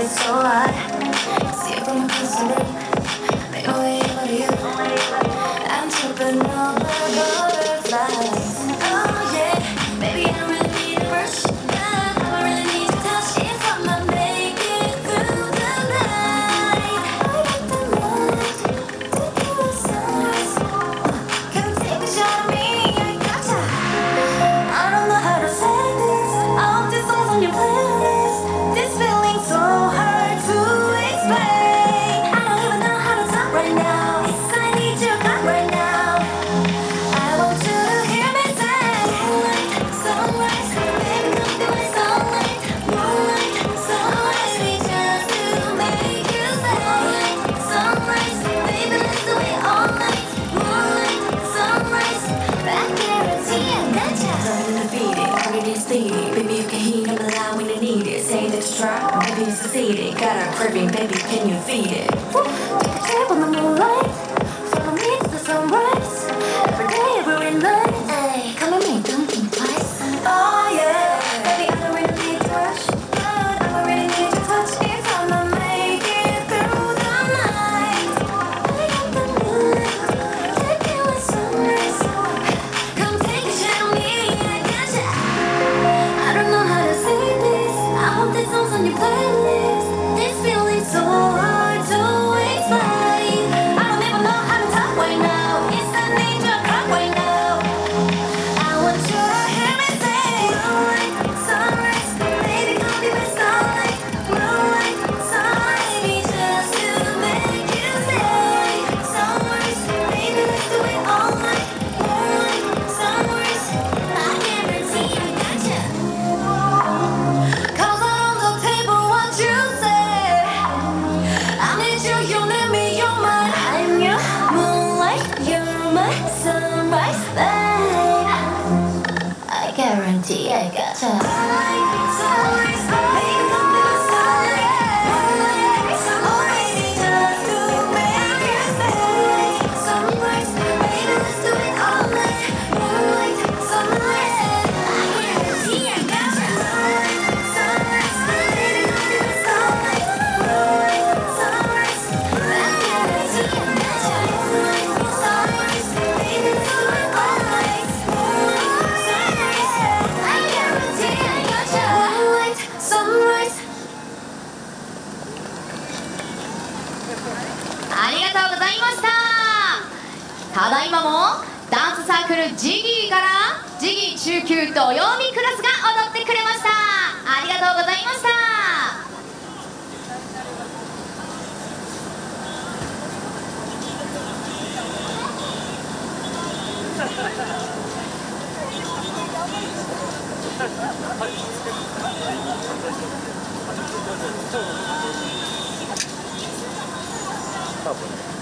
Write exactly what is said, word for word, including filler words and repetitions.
so hard. See it from across the room. Make my way over to you. I'm tripping over butterflies. Oh yeah, baby I don't really need a rush. I don't really need your touch. If I'ma make it through the night, I got the light to give us sunrise. Come take a shot of me, I gotcha. I don't know how to say this. All these songs on your playlist. This feeling's so hard to explain. I don't even know how to talk right now. Yes, I need your cut right now. I want you to hear me say moonlight, sunrise, baby come be my sunlight. Moonlight, sunrise, we just to make you say moonlight, sunrise, baby let's do it all night. Moonlight, sunrise, I guarantee I gotcha. Trying to defeat it, already stated. Baby you can heat up the line when you need it. Say that you try, maybe you succeeded. Got a craving, baby can you feed it? Woo. Take a trip on the moonlight. Follow me to the sunrise. Every day, every night. Hey, come with me, don't think twice. Oh yeah, baby I don't really need to rush. But I don't really need your touch. If I'ma make it through the night, I got the moonlight, take you with sunrise. Come take a shot on me, I gotcha. I don't know how to say this. I hope this song's on your playlist. This feeling's so hard to explain. I don't even know how to talk right now. It's I need your cut right now. I want you to hear me say moonlight, sunrise, baby come be my starlight. Moonlight, sunrise, we just to make you stay. Sunrise, baby let's do it all night. Moonlight, sunrise, I guarantee I gotcha. Cause on the table what you say. I need you, you need me, you're mine. I'm your moonlight, you're my sunrise, babe. I guarantee I gotcha. Moonlight, sunrise, baby come be my starlight. Moonlight, sunrise, we just to make you stay. Sunrise, baby let's do it all night. Moonlight, sunrise, I guarantee I gotcha. Moonlight, sunrise, baby come be my starlight. Moonlight, sunrise, I guarantee I gotcha. Moonlight, sunrise, baby let's do it all night. Moonlight, sunrise, I guarantee I gotcha. Moonlight, sunrise. ありがとうございました。ただいまもダンスサークルジギーからジギー中級土曜日クラスが踊ってくれました。ありがとうございました。 多分